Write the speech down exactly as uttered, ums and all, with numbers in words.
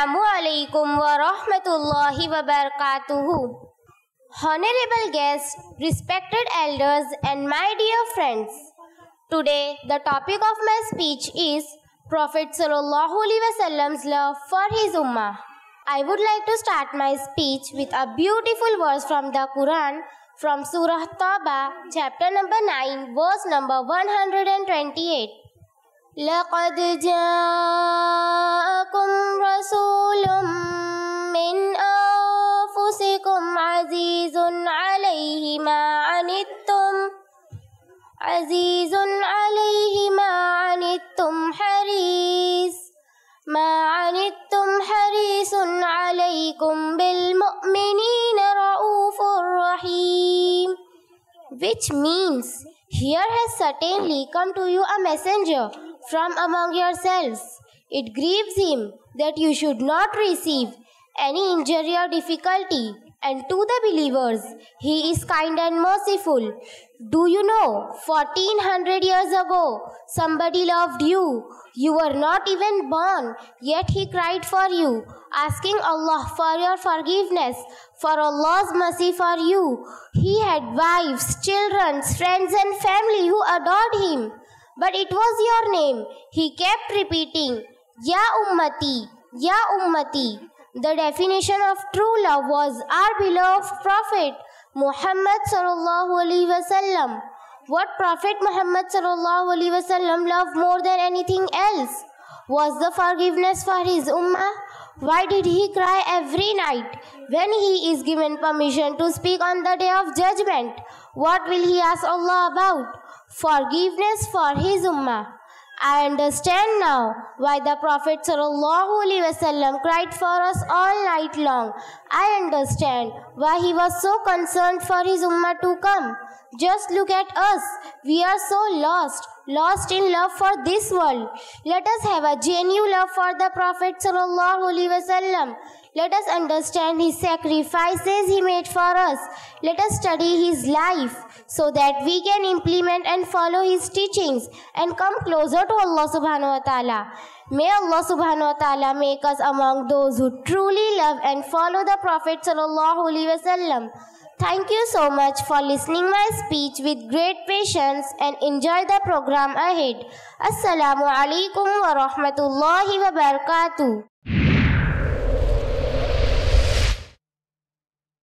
Assalamu alaikum wa rahmatullahi wa barakatuhu. Honorable guests, respected elders and my dear friends. Today the topic of my speech is Prophet sallallahu alaihi wasallam's love for his ummah. I would like to start my speech with a beautiful verse from the Quran from Surah Tawbah, chapter number nine, verse number one hundred twenty-eight. لَقَدْ جَاءَكُمْ رَسُولٌ مِّنْ أَنفُسِكُمْ عَزِيزٌ عَلَيْهِ مَا عَنِتُّمْ عَزِيزٌ عَلَيْهِ مَا عَنِتُّمْ حَرِيصٌ مَا عَنِتُّمْ حَرِيصٌ عَلَيْكُمْ بِالْمُؤْمِنِينَ رَءُوفٌ رَحِيمٌ, which means, here has certainly come to you a messenger from among yourselves. It grieves him that you should not receive any injury or difficulty, and to the believers he is kind and merciful. Do you know, fourteen hundred years ago, somebody loved you. You were not even born, yet he cried for you, asking Allah for your forgiveness, for Allah's mercy for you. He had wives, children, friends and family who adored him. But it was your name he kept repeating, Ya Ummati, Ya Ummati. The definition of true love was our beloved Prophet Muhammad sallallahu alaihi wasallam. What Prophet Muhammad sallallahu alaihi wasallam loved more than anything else was the forgiveness for his ummah. Why did he cry every night when he is given permission to speak on the day of judgment? What will he ask Allah about? Forgiveness for his ummah. I understand now why the Prophet sallallahu alaihi wasallam cried for us all night long. I understand why he was so concerned for his ummah to come. Just look at us. We are so lost, lost in love for this world. Let us have a genuine love for the Prophet sallallahu alaihi wasallam. Let us understand his sacrifices he made for us. Let us study his life so that we can implement and follow his teachings and come closer to Allah subhanahu wa ta'ala. May Allah subhanahu wa ta'ala make us among those who truly love and follow the Prophet sallallahu alaihi wasallam. Thank you so much for listening my speech with great patience and enjoy the program ahead. Assalamu alaikum wa rahmatullahi wa barakatuh.